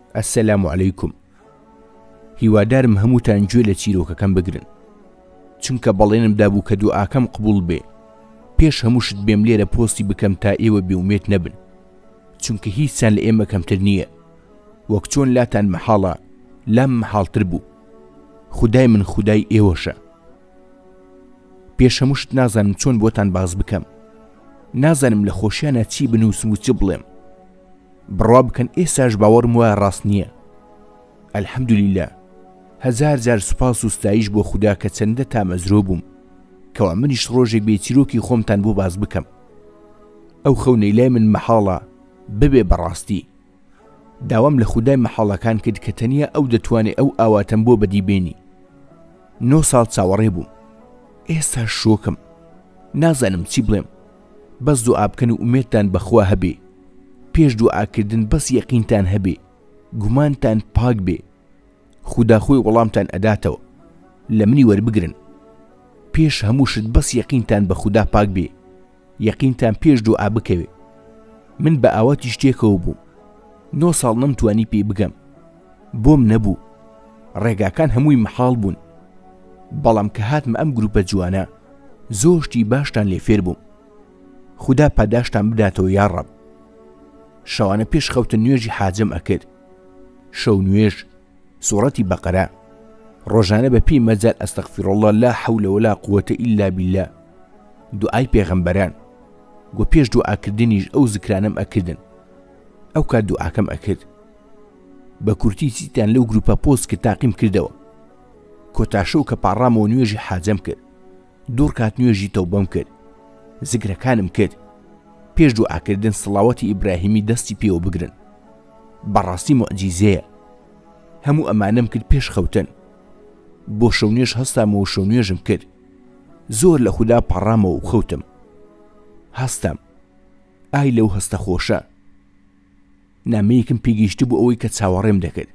السلام عليكم. هیوادارم هەمووتان گوێ لە چیرۆکەکەم بگرن، چونکە بەڵێنم دابوو کە دوعاکەم قبول بێ. پێش هەمووشت بێم لێرە پۆستی بکەم تا ئێوە بێومێت نەبن، چونکە هیچیان لە ئێمە کەمتر نییە. وەک چۆن لاتان مەحاڵە، لام مەحاڵتر بوو. خودای من خودای ئێوەشە. پێش هەمووشت نازانم چۆن بۆتان باز بکەم، نازانم لە خۆشیانە چی بنووسم و چی بڵێم. بڕوا بکەن ئێساش باوەڕم وایە ڕاست نییە. ئەلحەمدولیللا، هەزار جار سوپاس و ستایش بۆ خوددا کە چەندە تامەزرۆ بووم کەوا منیش ڕۆژێک بێ چیرۆکی خۆمتان بۆ باز بکەم. ئەو خەونەی لای من مەحاڵە ببێ بەڕاستی. داوام لە خودای مەحاڵەکان کرد کە تەنیا ئەو دەتوانێت ئەو ئاواتەم بۆ بەدیبێنی. 9 ساڵ چاوەڕێ بووم، ئێستا شۆکم، نازانم چی بڵێم. بەس دوعا بکەن و ئومێدتان بەخوا هەبێ. پێش دوعاکردن بەس یەقینتان هەبێ، گومانتان پاک بێ. خوددا خۆی وەڵامتان ئەداتەوە، لە منی وەربگرن. پێش هەمووشت بەس یەقینتان بە خوددا پاک بێ، یەقینتان پێش دوعا بکەوێ. من بە ئاواتی شتێکەوە بووم، 9 ساڵ نەمتوانی پێی بگەم، بۆم نەبوو. ڕێگاکان هەمووی مەحاڵ بوون، بەڵام کە هاتمە ئەم گروپە جوانە زۆر شتی باشتان لێ فێر بووم. خوددا پاداشتان بداتەوە یا ڕەب. شەوانە پێش خەوتن نوێژی حاجەم ئەکرد، شەو نوێژ سوورەتی بەقەرە، ڕۆژانە بە پێی مەجال ئەستەغفیرڵڵاه لا حەولە ولا قووەتە ئیلا بیللا، دوعای پێغەمبەران. گۆ پێش دوعاکردنیش ئەو زکرانەم ئەکردن. ئەو کات دوعاکەم ئەکرد. بە کورتی چیتان لەو گروپە پۆست کە تاقیم کردەوە. کۆتاشەو کە پاڕامەوە نوێژی حاجەم کرد، دوور کات نوێژی تەوبەم کرد، زگرەکانم کرد. پێش دوعاکردن سڵاوەتی ئیبراهیمی دەستی پێوە بگرن. بەڕاستی موعجیزەیە. هەموو ئەمانەم کرد پێش خەوتن. بۆ شەو نوێژ هەستامەوە شەو نوێژم کرد. زۆر لە خوددا پەڕامەوە و خەوتم. هەستم، ئای لەو هەستە خۆشە. نامەیەکم پێگەیشت بوو ئەوەی کە چاوەڕێم دەکرد.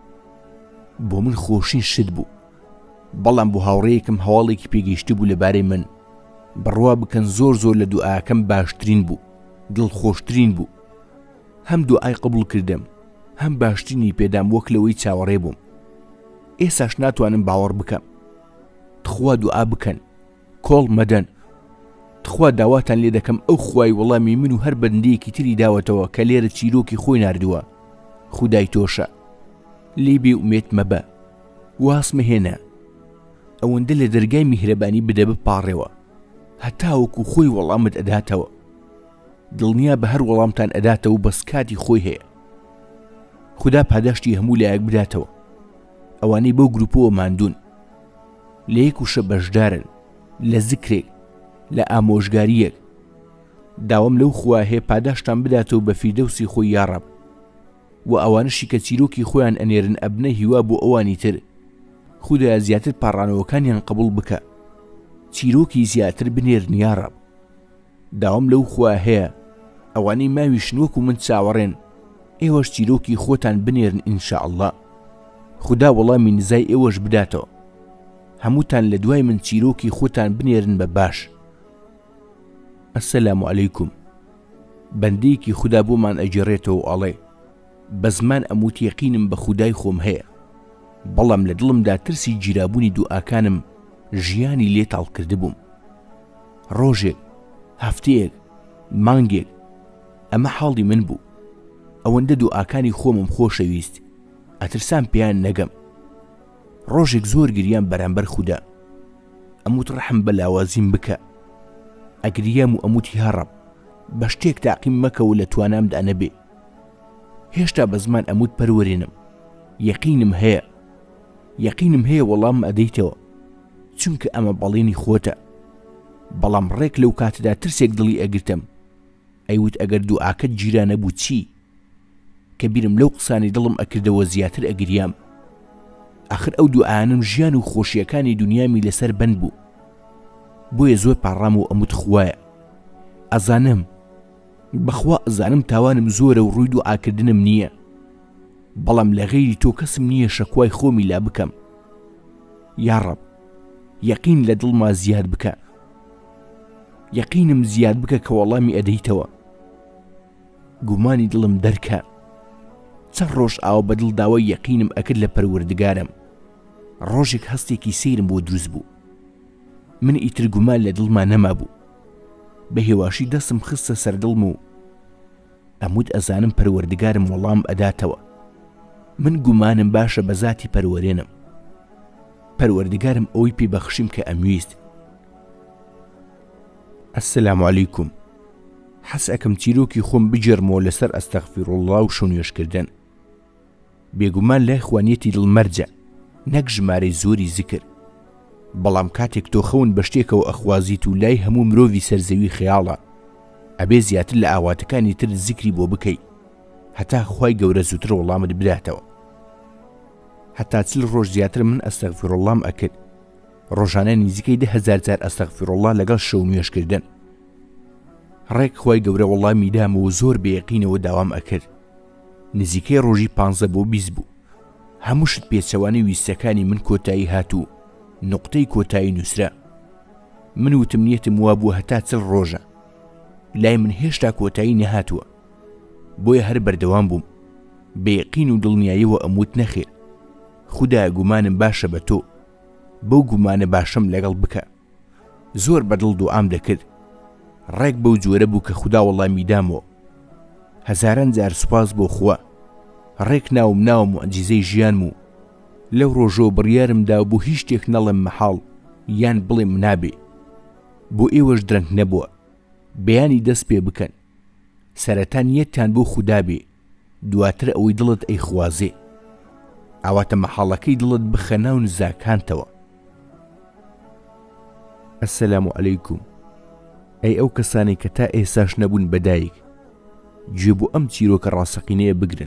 بۆ من خۆشین شت بوو، بەڵام بۆ هاوڕێیەکم هەواڵێکی پێگەیشت بوو لەبارەی من. بڕوا بکەن زۆر لە دوعاکەم باشترین بوو، دڵخۆشترین بوو. هەم دوعای قبول کردم، هەم باشترینی پێدام وەک لەوەی چاوەڕێ بووم. ئێساش ناتوانم باوەڕ بکەم. تخوا دوعا بکەن، کۆڵ مەدەن. تخوا داواتان لێ دەکەم ئەو خوای وەڵامی من و هەر بەندەیەکی تری داوەتەوە کە لێرە چیرۆکی خۆی ناردووە. خودای تۆشە، لێ بێ ئومێد مەبە، واسمە هێنە. ئەوەندە لە دەرگای میهرەبانی بدە بپاڕێەوە، هەتاوەکو خۆی وەڵامت ئەداتەوە. دڵنیا بە هەر وەڵامتان ئەداتەوە بەس کاتی خۆی هەیە. خوددا پاداشتی هەموو لایەک بداتەوە. ئەوانەی بەو گروپەوە ماندوون، لە یەک وشە بەشدارن، لە زیکرێک، لە ئامۆژگاریەک. داوام لەو خوا هەیە پاداشتان بداتەوە بە فیردەوسی خۆی یا ڕەب. و ئەوانشی کە چیرۆکی خۆیان ئەنێرن ئەبنە هیوا بۆ ئەوانی تر. خودایە زیاتر پاڕانەوەکانیان قبول بکە، چیرۆکی زیاتر بنێرن یا ڕەب. داوام لەو خوا هەیە ئەوانەی ماویشن وەکو من چاوەڕێن، ئێوەش چیرۆکی خۆتان بنێرن ئینشاءالله. خوددا وەڵامی نزای ئێوەش بداتەوە. هەمووتان لە دوای من چیرۆکی خۆتان بنێرن بە باش. ئەسەلام عەلەیکوم. بەندەیەکی خوددا بۆمان ئەگێڕێتەوە و ئەڵێ بە زمان ئەموت یەقینم بە خودای خۆم هەیە، بەڵام لە دڵمدا ترسی گیرابوونی دوعاکانم ژیانی لێ تاڵ کردبووم. ڕۆژێک، هەفتەیەک، مانگێک ئەمە حاڵی من بوو. ئەوەندە دوعاکانی خۆمم خۆشەویست، ئەترسام پێیان نەگەم. ڕۆژێک زۆر گریان بەرامبەر خوددا. ئەموت ڕەحم بە لاوازیم بکە. ئەگریام و ئەموتی یا ڕەب بە شتێک تاقیم مەکەوە لە توانامدا نەبێ. هێشتا بە زمان ئەموت پەروەرێنم. یەقینم هەیە وەڵام ئەدەیتەوە، چونکە ئەمە بەڵێنی خۆتە. بەڵام ڕێک لەو کاتەدا ترسێک دڵی ئەگرتم. ئەیوت ئەگەر دوعاکەت گیرا نەبوو چی؟ کە بیرم لەو قسانی دڵم ئەکردەوە زیاتر ئەگریام. ئاخر ئەو دوعانم ژیان و خۆشیەکانی دنیامی لەسەر بند بوو. بۆیە زۆر پاڕام و ئەموت خوایە ئەزانم، بەخوا ئەزانم تاوانم زۆرە و ڕووی دوعاکردنم نییە، بەڵام لە غەیری تۆ کەسم نییە شەکوای خۆمی لا بکەم. یا ڕەب یەقین لە دڵما زیاد بکە، یەقینم زیاد بکە کە وەڵامی ئەدەیتەوە. گومانی دڵم دەرکە، چەند ڕۆژ ئاوە بەدڵ داوای یەقینم ئەکرد لە پەروەردگارم. ڕۆژێک هەستێکی سەیرم بۆ دروست بوو. من ئیتر گومان لە دڵما نەما بوو. بە هێواشی دەستم خستە سەر دڵم و ئەمود ئەزانم پەروەردگارم وەڵام ئەداتەوە. من گومانم باشە بە زاتی پەروەرێنم. پەروەردگارم ئەوەی پێبەخشیم کە ئەمویست. ئەسسەلامو عەلەیکوم. حەز ئەکەم چیرۆکی خۆم بجێڕمەوە لەسەر ئەستەغفیرڵڵا و شونوێشکردن. بێگومان لای خوانیەتی دڵمەرجە، نەک ژمارەی زۆری زیکر. بەڵام کاتێک تۆ خەون بە شتێکەوە ئەخوازیت و لای هەموو مرۆڤی سەرزەوی خەیاڵە، ئەبێ زیاتر لە ئاواتەکانی تر زیکری بۆ بکەی هەتا خوای گەورە زووتر وەڵامت بداتەوە. هەتا چل ڕۆژ زیاتر من ئەستەغفیرڵڵام ئەکرد. ڕۆژانە نزیکەی 10,000 جار ئەستەغفیرڵڵا لەگەڵ شەو نوێشکردن. ڕێک خوای گەورە وەڵامی دامەوە زۆر بەیەقینەوە داوام ئەکرد. نزیکەی ڕۆژی 15 بۆ 20 بوو. هەموو شت پێچەوانەی ویستەکانی من کۆتایی هاتوو، نقطەی کۆتایی نووسرا. من وتم نیەتم وا بووە هەتا چل ڕۆژە، لای من هێشتا کۆتایی نەهاتووە. بۆیە هەر بەردەوام بووم، بەیەقین و دڵنیاییەوە ئەموت نەخێر. خودایە گومانم باشە بە تۆ، بەو گومانە باشەم لەگەڵ بکە. زۆر بەدڵ دوعام دەکرد. ڕێک بەو جۆرە بوو کە خودا وەڵامی دامەوە. هەزاران جار سوپاس بۆ خوا. ڕێک ناوم ناوە موعجیزەی ژیانم و لەو ڕۆژەوە بڕیارم دا بۆ هیچ شتێک نەڵێم مەحاڵ یان بڵێم نابێ. بۆ ئێوەش درەنگ نەبووە بەیانی دەست پێ بکەن. سەرەتا نیەتتان بۆ خودا بێ، دواتر ئەوەی دڵت ئەیخوازێ. ئاواتە مەحاڵەکەی دڵت بخە ناو نزاکانتەوە. ئەسسەلامو عەلەیکوم. ئەی ئەو کەسانی کە تا ئێساش نەبوون بەدایک، گوێ بۆ ئەم چیرۆکە ڕاستەقینەیە بگرن.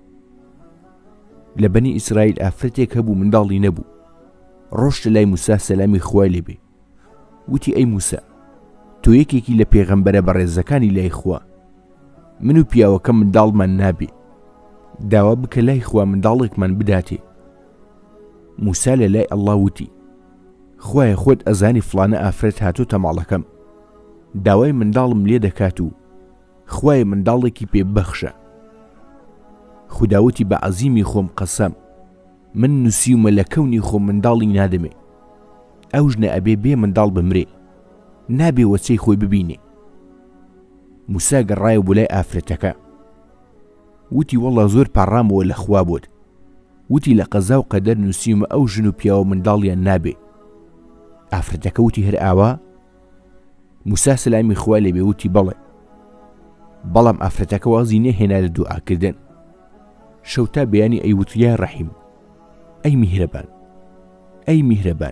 لە بەنی ئیسرائیل ئافرەتێک هەبوو منداڵی نەبوو. ڕۆشتە لای موسا سەلامی خوای لێبێ. وتی ئەی موسا، تۆ یەکێکی لە پێغەمبەرە بەڕێزەکانی لای خوا. من و پیاوەکە منداڵمان نابێ. داوا بکە لای خوا منداڵێکمان بداتێ. موسا لە لای ئەڵڵا وتی خوایە خۆت ئەزانی فڵانە ئافرەت هاتوتە ماڵەکەم، داوای منداڵم لێ دەکات و خوایە منداڵێکی پێ ببەخشە. خوداوتی بە عەزیمی خۆم قەسەم، من نووسیومە لە کەونی خۆم منداڵی نادەمێ. ئەو ژنە ئەبێ بێ منداڵ بمرێ، نابێ وەچەی خۆی ببینێ. موسا گەڕایە بۆ لای ئافرەتەکە. وتی وەڵا زۆر پاڕامەوە لە خوا بۆت. وتی لە قەزا و قەدەر نووسیومە ئەو ژن و پیاوە منداڵیان نابێ. ئافرەتەکە وتی هەر ئاوا؟ موسا سەلامی خوا لێبێ وتی بەڵێ. بەڵام ئافرەتەکە وازی نەهێنا لە دوعاکردن. شەوتا بەیانی ئەیوت یا ڕەحیم، ئەی میهرەبان، ئەی میهرەبان.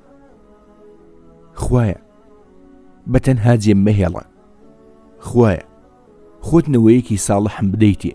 خوایە بەتەنها جێم مەهێڵە. خوایە خۆت نەوەیەکی ساڵحم بدەیتێ.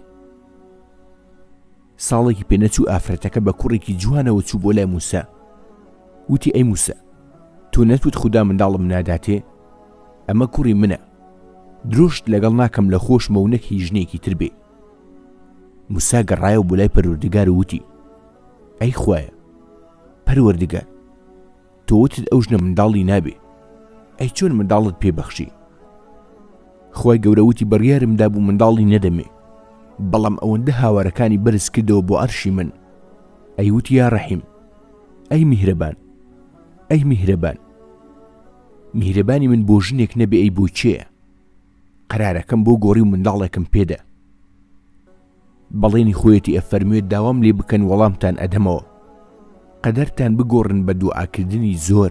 ساڵێکی پێنەچوو ئافرەتەکە بە کوڕێکی جوانەوە چوو بۆ لای موسا. وتی ئەی موسا، تۆ نەتوت خودا منداڵم ناداتێ؟ ئەمە کوڕی منە، درۆشت لەگەڵ ناکەم لە خۆشمە و نەک هیچ ژنێکی تر بێ. موسا گەڕایەوە بۆ لای پەروەردگار وتی ئەی خوایە پەروەردگار، تۆ وتت ئەو ژنە منداڵی نابێ، ئەی چۆن منداڵت پێبەخشی؟ خوای گەورە وتی بڕیارمدا بوو منداڵی نەدەمێ، بەڵام ئەوەندە هاوارەکانی بەرز کردەوە بۆ عەرشی من. ئەی وتی یا ڕەحیم، ئەی میهرەبان، ئەی میهرەبان. میهرەبانی من بۆ ژنێک نەبێ ئەی بۆ چێە؟ قەرارەکەم بۆ گۆڕی و منداڵێکم پێدە. بەڵێنی خۆیەتی ئەفەرموێت داوام لێ بکەن وەڵامتان ئەدەمەوە، قەدەرتان بگۆڕن بە دوعاکردنی زۆر.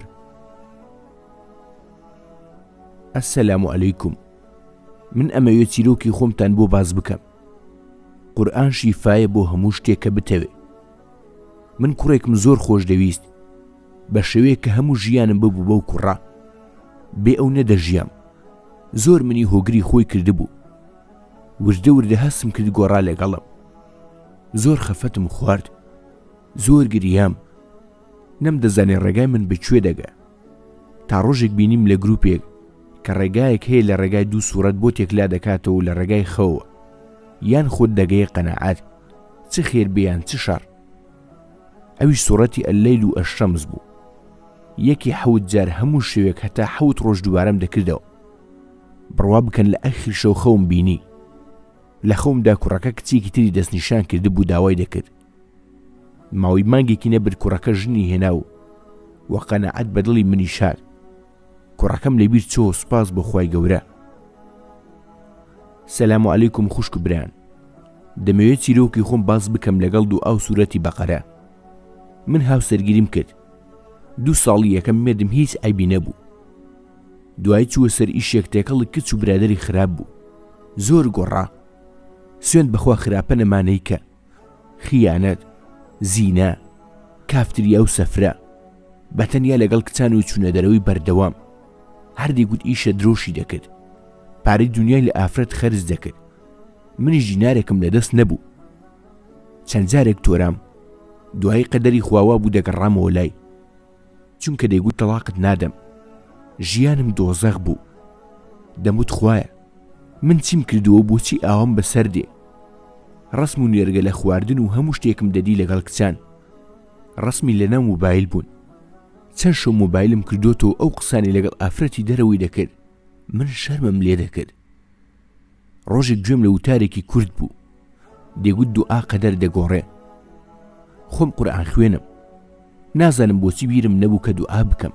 ئەسسەلامو عەلەیکوم. من ئەمەوێت چیرۆکی خۆمتان بۆ باز بکەم. قورئان شیفایە بۆ هەموو شتێک کە بتەوێ. من کوڕێکم زۆر خۆش دەویست، بە شێوەیە کە هەموو ژیانم ببوو بەو کوڕە، بێ ئەو نەدەژیام. زۆر منی هۆگری خۆی کردبوو. وردە وردە هەستم کرد گۆڕا لەگەڵم. زۆر خەفەتم خوارد، زۆر گریام. نەمدەزانێ ڕێگای من بەکوێ دەگا. تا ڕۆژێک بینیم لە گروپێک کە ڕێگایەک هەیە لە ڕێگای دوو سوورەت بۆ تێکلا دەکاتەوە لە ڕێگای خەوە، یان خۆت دەگەیە قەناعەت، چ خێر بیان چ شەڕ. ئەویش سوورەتی ئەللەیل و ئەشەمس بوو. یەکی 7 جار هەموو شەوێک هەتا 7 ڕۆژ دووبارەم دەکردەوە. بڕوا بکەن لە ئەخر شەو خەوم بینی. لە خۆمدا کوڕەکە کچێکی تری دەستنیشان کرد بوو داوای دەکرد. ماوەی مانگێکی نەبرد کوڕەکە ژنی هێنا و وە قەنەعەت بە دڵی منی شار. کوڕەکەم لەبیر چۆ سوپاس بۆ خوای گەورە. سەلام عەلەیکوم خوشک برایان. دەمەوێت چیرۆکی خۆم باس بکەم لەگەڵ دوو ئاو سوورەتی بەقەرە. من هاوسەرگیریم کرد. 2 ساڵی یەکەم مێردم هیچ ئایبی نەبوو. دوای چووە سەر ئیشێک تێکەڵی کچ و برادەری خراپ بوو. زۆر گۆڕا. سوێند بەخوا خراپە نەمانەی کە خیانەت، زینە، کافتریا و سەفرە، بەتەنیا لەگەڵ کچان و چوونە دەرەوەی بەردەوام. هەردێکوت ئیشە درۆشی دەکرد. پارەی دنیای لە ئافرەت خەرج دەکرد. منیش ژینارێکم لەدەست نەبوو. چەند جارێک تۆرام دوای قەدەری خواوا بوو دەگەڕامەوە لای، چونکە دەیگوت تەڵاقت نادەم. ژیانم دۆزەخ بوو. دەموت خوایە من چیم کردووە بۆچی ئاوام بەسەر دێ. ڕسم و نێرگە لە خواردن و هەموو شتێکم دەدی لەگەڵ کچان. ڕسمی لەناو موبایل بوون. چەند شەو موبایلم کردوتەوە ئەو قسانی لەگەڵ ئافرەتی دەرەوەی دەکرد. من شەرمم لێ دەکرد. ڕۆژێک گوێم لە وتارێکی کورد بوو. دەیگوت دوعا قەدەر دەگۆڕێ. خۆم قورئان خوێنم. نازانم بۆچی بیرم نەبوو کە دوعا بکەم.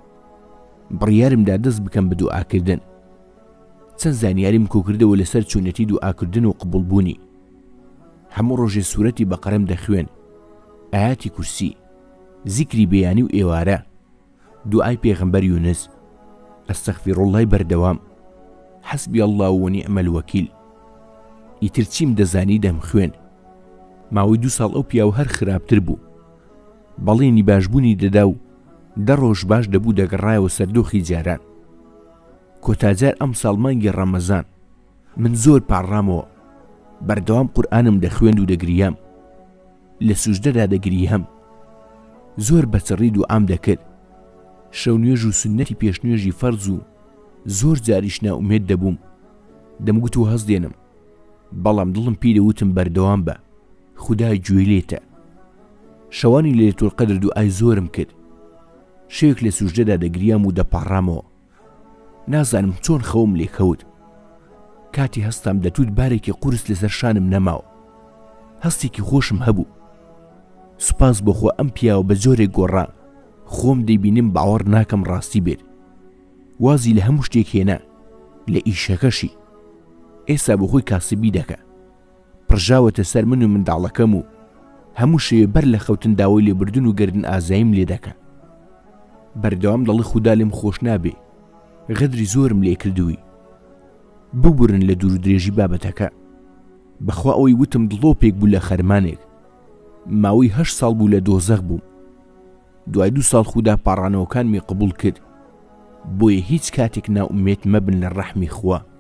بڕیارمدا دەست بکەم بە دوعاکردن. چەند زانیاریم کۆکردەوە لەسەر چوونەتی دوعاکردن و قبوڵبوونی. هەموو ڕۆژێ سوورەتی بەقەرەم دەخوێن، ئاياتی کورسی، زیکری بەیانی و ئێوارە، دوعای پێغەمبەر یونس، ئەستەغفیڕوڵڵای بەردەوام، حەسبی الله وەنیعم الوەکیل. ئیتر چیم دەزانی دەم خوێن. ماوەی 2 ساڵ ئەو پیاوە هەر خراپتر بوو. بەڵێنی باشبوونی دەدا و 10 ڕۆژ باش دەبوو دەگەڕایەوە سەردۆخی جاران. کۆتاجار ئەم ساڵ مانگی ڕەمەزان من زۆر پاڕامەوە. بەردەوام قورئانم دەخوێند و دەگریام. لە سوژدەدا دەگریام. زۆر بەچڕی دوعام دەکرد. شەو نوێژ و سنەتی پێشنوێژی فەرز و زۆر جاریش ناومێد دەبووم. دەمگوت و هەز دێنم، بەڵام دڵم پێی دەوتم بەردەوام بە، خودای گوێی لێتە. شەوانی لەیلەتوڵقەدر دوعای زۆرم کرد. شەوێک لە سوژدەدا دەگریام و دەپاڕامەوە. نازانم چۆن خەوم لێکەوت. کاتی هەستام دەتوت بارێکی قورس لەسەر شانم نەماوە. هەستێکی خۆشم هەبوو. سوپاس بۆخۆ ئەم پیاوە بە جۆرێک گۆڕا. خۆم دەیبینم باوەڕ ناکەم ڕاستی بێت. وازی لە هەموو شتێک هێنا، لە ئیشەکەشی. ئێستا بۆ خۆی کاسبی دەکە. پڕژاوەتە سەر من و منداڵەکەم و هەموو شێوێ بەر لە خەوتن داوای لێبردن و گردن ئازاییم لێ دەکە. بەردەوام دەڵی خودا لێم خۆش نابێ. غەدری زۆرم لێ کردووی. ببورن لە دوور و درێژی بابەتەکە. بەخوا ئەوەی وتم دڵۆپێک بوو لە خەرمانێک. ماوەی 8 ساڵ بوو لە دۆزەخ بووم. دوای 2 ساڵ خودا پاڕانەوەکانمی قبول کرد. بۆیە هیچ کاتێک ناومێت مەبن لە ڕەحمی خوا.